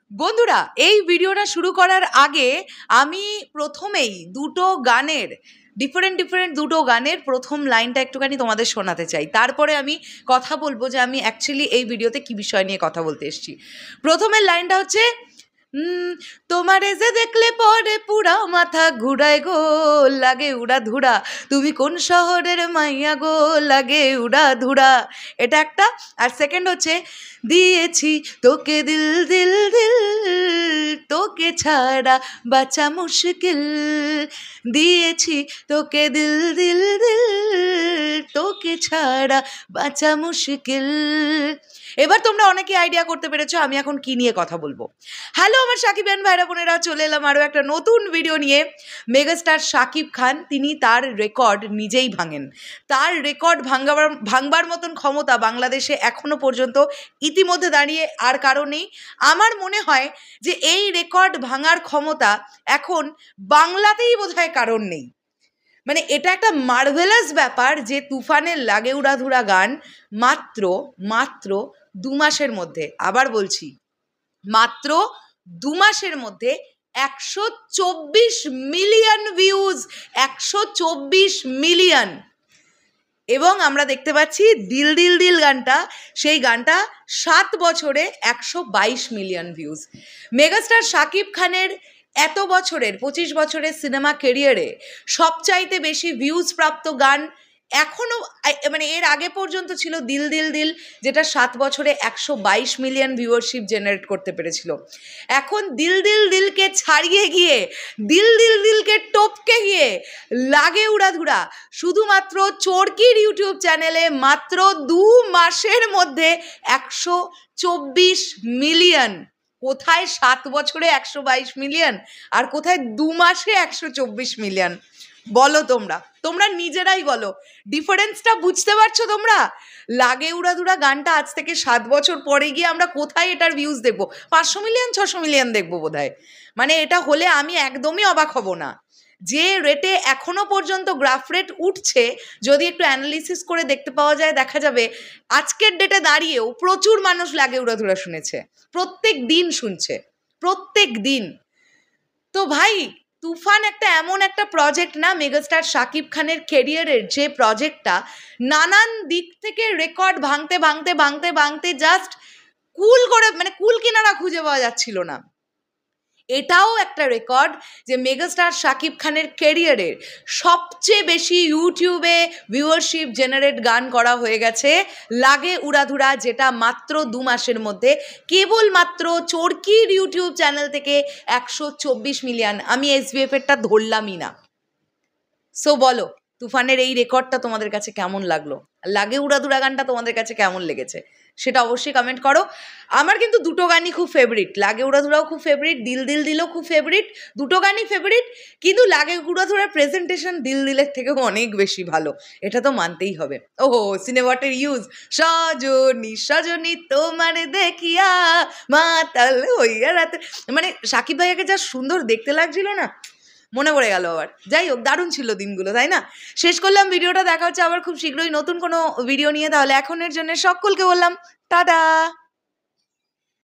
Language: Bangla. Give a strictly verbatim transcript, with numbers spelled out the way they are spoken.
বন্ধুরা, এই ভিডিওটা শুরু করার আগে আমি প্রথমেই দুটো গানের ডিফারেন্ট ডিফারেন্ট দুটো গানের প্রথম লাইনটা একটুখানি তোমাদের শোনাতে চাই। তারপরে আমি কথা বলবো যে আমি অ্যাকচুয়ালি এই ভিডিওতে কী বিষয় নিয়ে কথা বলতে এসেছি। প্রথমের লাইনটা হচ্ছে, তোমারে যে দেখলে পরে পুরা মাথা ঘুরায় গো, লাগে উড়া ধুরা, তুমি কোন শহরের মাইয়া গো, লাগে উড়া ধুরা। এটা একটা। আর সেকেন্ড হচ্ছে, দিয়েছি তোকে দিল দিল দিল, তোকে ছাড়া বাঁচা মুশকিল, দিয়েছি তোকে দিল দিল দিল, তোকে ছাড়া বাঁচা মুশকিল। এবার তোমরা অনেকে আইডিয়া করতে পেরেছো আমি এখন কি নিয়ে কথা বলবো। হ্যালো আমার সাকিবিয়ান ভাইরা বোনেরা, চলে এলাম আরও একটা নতুন ভিডিও নিয়ে। মেগাস্টার শাকিব খান তিনি তার রেকর্ড নিজেই ভাঙেন। তার রেকর্ড ভাঙবার ভাঙবার মতন ক্ষমতা বাংলাদেশে এখনো পর্যন্ত ইতিমধ্যে দাঁড়িয়ে আর কারো নেই। আমার মনে হয় যে এই রেকর্ড ভাঙার ক্ষমতা এখন বাংলাতেই বোধহয় কারণ নেই। মানে এটা একটা মার্ভেলাস ব্যাপার যে তুফানের লাগে উড়াধুরা গান মাত্র মাত্র দু মাসের মধ্যে, আবার বলছি মাত্র দু মাসের মধ্যে একশো চব্বিশ মিলিয়ন ভিউজ, একশো চব্বিশ মিলিয়ন। এবং আমরা দেখতে পাচ্ছি দিল দিল দিল গানটা, সেই গানটা সাত বছরে একশো বাইশ মিলিয়ন ভিউজ। মেগাস্টার শাকিব খানের এত বছরের পঁচিশ বছরের সিনেমা কেরিয়ারে সবচাইতে বেশি ভিউজ প্রাপ্ত গান এখনও মানে এর আগে পর্যন্ত ছিল দিল দিল দিল, যেটা সাত বছরে একশো বাইশ মিলিয়ন ভিউয়ারশিপ জেনারেট করতে পেরেছিল। এখন দিল দিল দিলকে ছাড়িয়ে গিয়ে, দিল দিল দিলকে টপকে গিয়ে লাগে উড়াধুরা শুধুমাত্র চরকির ইউটিউব চ্যানেলে মাত্র দু মাসের মধ্যে একশো চব্বিশ মিলিয়ন। কোথায় সাত বছরে একশো বাইশ মিলিয়ন আর কোথায় দু মাসে একশো চব্বিশ মিলিয়ন? বলো তোমরা, তোমরা নিজেরাই বলো, ডিফারেন্সটা বুঝতে পারছো তোমরা? লাগে উড়াধুরা গানটা আজ থেকে সাত বছর পরে গিয়ে আমরা কোথায় এটার ভিউজ দেখবো? পাঁচশো মিলিয়ন ছশো মিলিয়ন দেখবো বোধহয়। মানে এটা হলে আমি একদমই অবাক হব না। যে রেটে এখনো পর্যন্ত গ্রাফ রেট উঠছে, যদি একটু অ্যানালিসিস করে দেখতে পাওয়া যায়, দেখা যাবে আজকের ডেটে দাঁড়িয়েও প্রচুর মানুষ লাগে উড়াধুরা শুনেছে, প্রত্যেক দিন শুনছে, প্রত্যেক দিন। তো ভাই, তুফান একটা এমন একটা প্রজেক্ট না, মেগাস্টার শাকিব খানের কেরিয়ারের যে প্রজেক্টটা নানান দিক থেকে রেকর্ড ভাঙতে ভাঙতে ভাঙতে ভাঙতে জাস্ট কুল করে, মানে কুল কিনারা খুঁজে পাওয়া যাচ্ছিল না। এটাও একটা রেকর্ড যে মেগাস্টার শাকিব খানের কেরিয়ারের সবচেয়ে বেশি ইউটিউবে ভিউয়ারশিপ জেনারেট গান করা হয়ে গেছে লাগে উড়াধুরা, যেটা মাত্র দু মাসের মধ্যে কেবলমাত্র চরকির ইউটিউব চ্যানেল থেকে একশো চব্বিশ মিলিয়ন। আমি এসবিএফেরটা ধরলামই না। সো বলো, তুফানের এই রেকর্ডটা তোমাদের কাছে কেমন লাগলো? লাগে উড়াধুরা গানটা তোমাদের কাছে কেমন লেগেছে সেটা অবশ্যই কমেন্ট করো। আমার কিন্তু দুটো গানই খুব ফেভারিট, লাগে উড়াধুরাও খুব ফেভারিট, দিল দিল দিলও খুব ফেভারিট, দুটো গানই ফেভারিট। কিন্তু লাগে উড়াধুরার প্রেজেন্টেশন দিল দিলের থেকেও অনেক বেশি ভালো, এটা তো মানতেই হবে। ওহো, সিনেমাটের ইউজ, সজনী সজনী তোমার দেখিয়া মাতাল হইয়া রাতে, মানে সাকিব ভাইয়াকে যা সুন্দর দেখতে লাগছিল না, মনে পড়ে গেল আবার। যাই হোক, দারুণ ছিল দিনগুলো, তাই না? শেষ করলাম ভিডিওটা, দেখা হচ্ছে আবার খুব শীঘ্রই নতুন কোনো ভিডিও নিয়ে। তাহলে এখনের জন্য সকলকে বললাম টাটা।